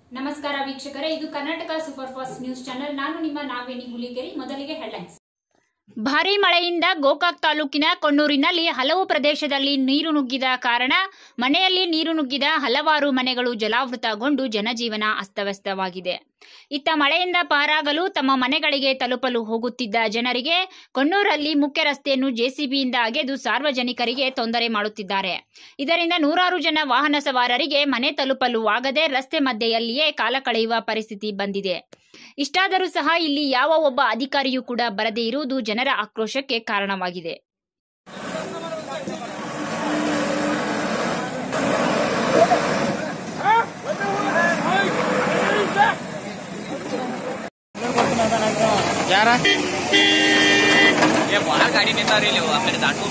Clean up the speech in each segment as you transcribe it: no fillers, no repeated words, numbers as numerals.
ನಮಸ್ಕಾರ ವೀಕ್ಷಕರೇ, ಇದು Karnataka super fast news channel. ನಾನು ನಿಮ್ಮ ನಾವೇಣಿ ಹುಲಿಕೆರೆ. ಮೊದಲಿಗೆ ಹೆಡ್ಲೈನ್ಸ್. ಭಾರೀ ಮಳೆಯಿಂದ ಗೋಕಾಕ್ ತಾಲೂಕಿನ ಕೊಣ್ಣೂರಿನಲ್ಲಿ ಹಲವು ಪ್ರದೇಶದಲ್ಲಿ ನೀರು ನುಗ್ಗಿದ ಕಾರಣ ಮನೆಯಲ್ಲಿ ನೀರು ನುಗ್ಗಿದ ಹಲವಾರು ಮನೆಗಳು ಜಲಾವೃತಗೊಂಡು ಜನಜೀವನ ಅಸ್ತವ್ಯಸ್ತವಾಗಿದೆ. ಇತ್ತ ಮಳೆಯಿಂದ ಪಾರಾಗಲು ತಮ್ಮ ಮನೆಗಳಿಗೆ ತಲುಪಲು ಹೋಗುತ್ತಿದ್ದ ಜನರಿಗೆ ಕೊಣ್ಣೂರಲ್ಲಿ ಮುಖ್ಯ ರಸ್ತೆಯನ್ನು ಜೆಸಿಬಿಯಿಂದ ಅಗೆದು ಸಾರ್ವಜನಿಕರಿಗೆ ತೊಂದರೆ ಮಾಡುತ್ತಿದ್ದಾರೆ. ಇದರಿಂದ ನೂರಾರು ಜನ ವಾಹನ ಸವಾರರಿಗೆ ಮನೆ ತಲುಪಲು ಆಗದೆ ರಸ್ತೆ ಮಧ್ಯೆಯಲ್ಲಿಯೇ ಕಾಲ ಕಳೆಯುವ ಪರಿಸ್ಥಿತಿ ಬಂದಿದೆ. ಇಷ್ಟಾದರೂ ಸಹ ಇಲ್ಲಿ ಯಾವ ಒಬ್ಬ ಅಧಿಕಾರಿಯೂ ಕೂಡ ಬರದೇ ಇರುವುದು ಜನರ ಆಕ್ರೋಶಕ್ಕೆ ಕಾರಣವಾಗಿದೆ. गाड़ी नेता रही मेरे दाटो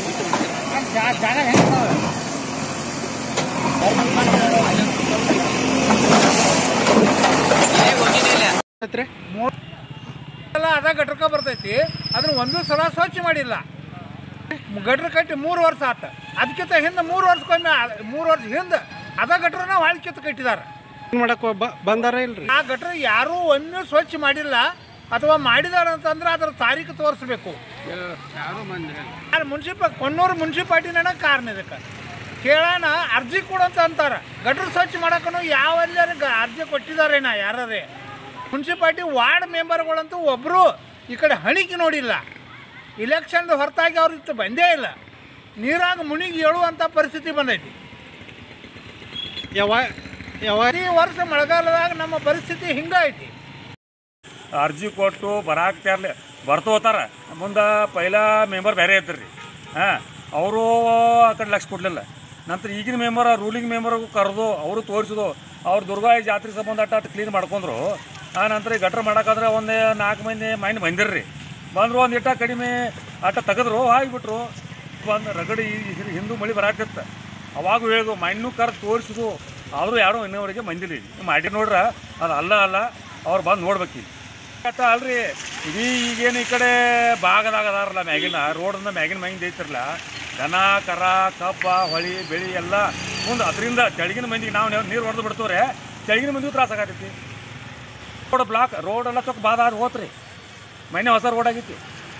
ಅದ ಗಟ್ರಕ ಬರ್ತೈತಿ. ಅದನ್ನ ಒಂದು ಸಲ ಸ್ವಚ್ಛ ಮಾಡಿಲ್ಲ. ಗಟ್ರ ಕಟ್ಟಿ 3 ವರ್ಷ ಆತ. ಅದಕ್ಕಿಂತ ಹಿಂದೆ 3 ವರ್ಷಕ್ಕೊಮ್ಮೆ 3 ವರ್ಷ ಹಿಂದೆ ಅದ ಗಟ್ರನ ವಾಳ್ ಕಿತ್ತು ಕಟ್ಟಿದಾರೆ. ಮಾಡಕ್ಕೆ ಬಂದಾರ ಇಲ್ರಿ. ಆ ಗಟ್ರ ಯಾರೂ ಒಮ್ಮೆ ಸ್ವಚ್ಛ ಮಾಡಿಲ್ಲ ಅಥವಾ ಮಾಡಿದಾರ ಅಂತಂದ್ರೆ ಅದರ ತಾರೀಕು ತೋರಿಸ್ಬೇಕು. ಕೊಣ್ಣೂರು ಮುನ್ಸಿಪಾಲ್ಟಿನ ಕಾರಣ ಇದಕ್ಕೆ ಕೇಳೋಣ ಅರ್ಜಿ ಕೊಡಂತ ಅಂತಾರೆ. ಗಟ್ರ ಸ್ವಚ್ಛ ಮಾಡಕ್ಕೂ ಯಾವೆಲ್ಲರಿಗೆ ಅರ್ಜಿ ಕೊಟ್ಟಿದ್ದಾರೇನ ಯಾರೇ ಮುನ್ಸಿಪಾಲ್ಟಿ ವಾರ್ಡ್ ಮೆಂಬರ್ಗಳಂತೂ ಒಬ್ಬರು ಈ ಕಡೆ ಹಣಿಕೆ ನೋಡಿಲ್ಲ. ಇಲೆಕ್ಷನ್ ಹೊರತಾಗಿ ಅವ್ರು ಇತ್ತು ಬಂದೇ ಇಲ್ಲ. ನೀರಾಗ ಮುಣಿಗಿ ಹೇಳುವಂಥ ಪರಿಸ್ಥಿತಿ ಬಂದೈತಿ. ಈ ವರ್ಷ ಮಳೆಗಾಲದಾಗ ನಮ್ಮ ಪರಿಸ್ಥಿತಿ ಹಿಂಗೈತಿ. ಅರ್ಜಿ ಕೊಟ್ಟು ಬರಾಕ್ತಾರಲಿ ಬರ್ತೋತಾರ. ಮುಂದೆ ಪೈಲ ಮೆಂಬರ್ ಬೇರೆ ಐತ್ರಿ. ಅವರು ಆ ಕಡೆ ಲಕ್ಷ ಕೊಡಲಿಲ್ಲ. ನಂತರ ಈಗಿನ ಮೆಂಬರ್ ರೂಲಿಂಗ್ ಮೆಂಬರ್ಗೂ ಕರೆದು ಅವರು ತೋರಿಸಿದು. ಅವ್ರು ದುರ್ಗಾಯಿ ಜಾತ್ರೆ ಸಂಬಂಧ ಅಟ್ಟು ಕ್ಲೀನ್ ಮಾಡ್ಕೊಂಡ್ರು. ಆ ನಂತರ ಗಟ್ರ ಮಾಡೋಕ್ಕಾದ್ರೆ ಒಂದು 4 ಮಂದಿ ಮೈನ್ ಬಂದಿರ್ರಿ. ಬಂದರು ಒಂದು ಇಟ್ಟ ಕಡಿಮೆ ಅಟ್ಟ ತೆಗೆದ್ರು ಆಗಿಬಿಟ್ರು. ಬಂದು ರಗಡಿ ಹಿಂದೂ ಮಳೆ ಬರಾಕತ್ತ. ಅವಾಗ ಹೇಳಿದ್ರು ಮಣ್ಣು ಕರೆದು ತೋರಿಸಿದು. ಆದರೂ ಯಾರು ಇನ್ನವರೆಗೆ ಬಂದಿಲ್ಲ. ಮಾಡಿ ನೋಡ್ರೆ ಅದು ಅಲ್ಲ ಅವ್ರು ಬಂದು ನೋಡ್ಬೇಕು. ಅಲ್ರಿ ಇದೀ ಈಗೇನು ಈ ಕಡೆ ಭಾಗದಾಗ ಅದಾರಲ್ಲ ಮ್ಯಾಗಿನ ರೋಡ್ನ ಮ್ಯಾಗಿನ ಮಂದಿ ಐತಿರಲ್ಲ, ದನ ಕರ ಕಬ್ಬ ಹೊಳಿ ಬೆಳಿ ಎಲ್ಲ ಮುಂದೆ ಅದರಿಂದ ತೆಳಗಿನ ಮಂದಿಗೆ ನಾವು ನೀರು ಹೊಡೆದು ಬಿಡ್ತವ್ರೆ. ತೆಳಗಿನ ಮಂದಿಗೂ ತ್ರಾಸ ಆಗತೈತಿ. ರೋಡ್ ಬ್ಲಾಕ್ ರೋಡೆಲ್ಲ ಚೊಕ್ಕ ಬಾದಾದ ಹೋತ್ರಿ. ಮನೆ ಹೊಸ ರೋಡ್ ಆಗೈತಿ.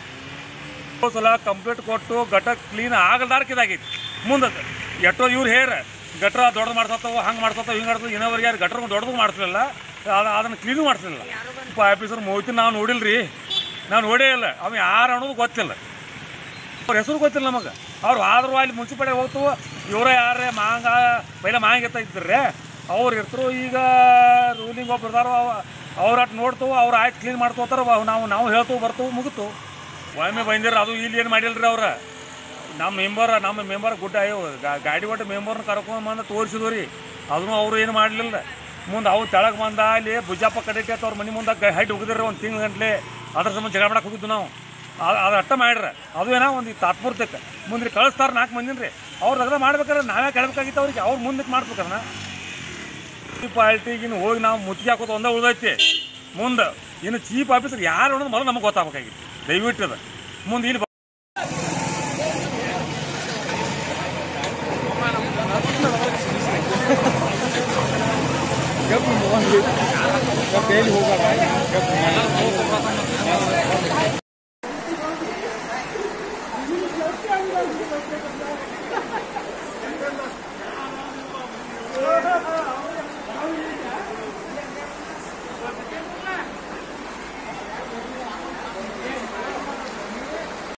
ಸಲ ಕಂಪ್ಲೀಟ್ ಕೊಟ್ಟು ಗಟ್ಟ ಕ್ಲೀನ್ ಆಗಲ್ದಾರ್ಕಿದಾಗೈತಿ. ಮುಂದೆ ಎಷ್ಟೋ ಇವ್ರು ಹೇರ್ ಗಟ್ರ ದೊಡ್ಡದು ಮಾಡ್ಸತ್ತವ ಹಂಗೆ ಮಾಡ್ಸತ್ತವ ಹಿಂಗೆ ಮಾಡ್ತವೆ. ಇನ್ನೊಬ್ರಿಗೆ ಯಾರು ಗಟ್ರ ದೊಡ್ಡದು ಮಾಡಿಸ್ಲಿಲ್ಲ, ಅದನ್ನು ಕ್ಲೀನು ಮಾಡಿಸ್ಲಿಲ್ಲ. ಆಫೀಸರ್ ಮೋಯ್ತಿ ನಾವು ನೋಡಿಲ್ರಿ, ನಾವು ನೋಡೇ ಇಲ್ಲ. ಅವ ಯಾರು ಅನ್ನೋದು ಗೊತ್ತಿಲ್ಲ, ಅವ್ರ ಹೆಸರು ಗೊತ್ತಿಲ್ಲ ನಮಗೆ. ಅವ್ರು ಆದರೂ ಅಲ್ಲಿ ಮುನ್ಸಿಪಾಲ್ಟಿ ಹೋಗ್ತವೆ. ಇವರ ಯಾರೇ ಮಾಂಗ ಪೈಲ ಮಾಂಗ ಎತ್ತಾಗಿದ್ರಿ ಅವ್ರು ಇರ್ತರು. ಈಗ ರೂಲಿಂಗ್ ಒಬ್ಬರು ಇರ್ತಾರೋ ಅವ್ರು ಅಟ್ಟು ನೋಡ್ತವೆ. ಅವ್ರು ಆಯ್ತು ಕ್ಲೀನ್ ಮಾಡ್ಕೋತಾರೆ. ನಾವು ಹೇಳ್ತೇವೆ ಬರ್ತವೆ ಮುಗಿತು. ಒಮ್ಮೆ ಬಂದಿರ ಅದು ಇಲ್ಲಿ ಏನು ಮಾಡಿಲ್ರಿ ಅವ್ರು. ನಮ್ಮ ಮೆಂಬರ್ ಗುಡ್ಡ ಗಾಡಿ ಒಟ್ಟು ಮೆಂಬರ್ನ ಕರ್ಕೊಂಡ್ಬಂದು ತೋರಿಸಿದ್ವು ರೀ. ಅದನ್ನು ಅವರು ಏನು ಮಾಡಲಿಲ್ಲ. ಮುಂದೆ ಅವ್ರು ತೆಳಗೆ ಬಂದ ಅಲ್ಲಿ ಬುಜ್ಜಪ್ಪ ಕಡೆ ಅವ್ರ ಮನೆ ಮುಂದೆ ಹೈಟ್ ಹೋಗಿದ್ರಿ ಒಂದು ತಿಂಗ್ಳು ಗಂಟ್ಲೆ. ಅದ್ರ ಸಂಬಂಧ ಜಗಳ ಮಾಡಕ್ಕೆ ಹೋಗಿದ್ದು ನಾವು. ಅದು ಅಟ್ಟ ಮಾಡ್ರೆ ಅದು ಏನೋ ಒಂದು ತಾತ್ಪೂರ್ತಕ್ಕೆ ಮುಂದೆ ಕಳಿಸ್ತಾರೆ 4 ಮಂದಿನ ರೀ. ಅವ್ರು ಅದ್ರ ಮಾಡ್ಬೇಕಾದ್ರೆ ನಾವೇ ಕೇಳಬೇಕಾಗಿತ್ತು ಅವ್ರಿಗೆ. ಅವ್ರು ಮುಂದಕ್ಕೆ ಮಾಡ್ಬೇಕನ್ನ ಮುನ್ಸಿಪಾಲ್ಟಿಗಿನ್ನು ಹೋಗಿ ನಾವು ಮುತ್ತಿಗೆ ಹಾಕೋದು ಒಂದೇ ಉಳಿದೈತಿ. ಮುಂದೆ ಇನ್ನು ಚೀಫ್ ಆಫೀಸರ್ ಯಾರು ಅನ್ನೋದು ಮೊದಲು ನಮಗೆ ಗೊತ್ತಾಗಬೇಕಾಗಿತ್ತು. ದಯವಿಟ್ಟು ಅದು ಮುಂದೆ ಇಲ್ಲಿ ಹೋಗ